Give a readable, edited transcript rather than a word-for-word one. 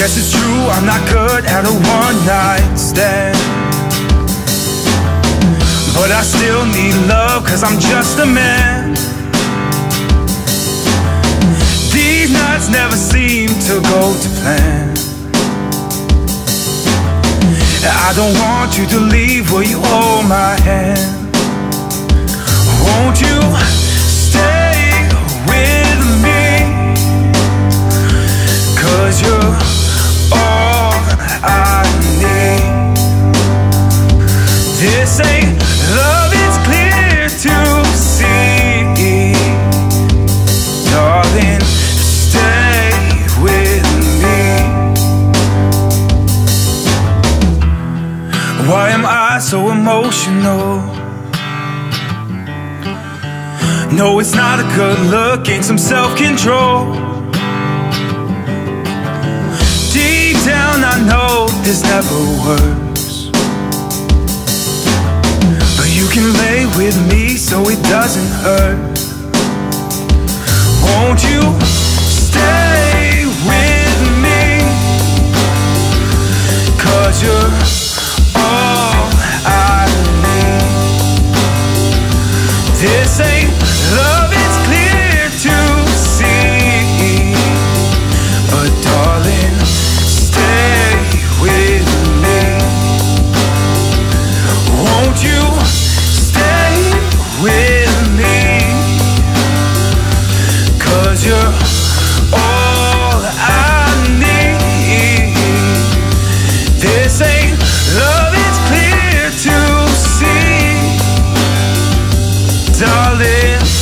Guess it's true, I'm not good at a one-night stand, but I still need love, cause I'm just a man. These nights never seem to go to plan. I don't want you to leave, will you hold my hand? Won't you stay with me? Cause you're all I need. This ain't love, it's clear to see. Darling, stay with me. Why am I so emotional? No, it's not a good look, ain't some self-control. Deep down I know this never works, but you can lay with me so it doesn't hurt. Won't you stay with me? Cause you're all I need. This ain't love, it's clear to see. But darling, stay with me. Won't you stay with me? Cause you're all I need. This ain't love, it's clear to see. Darling,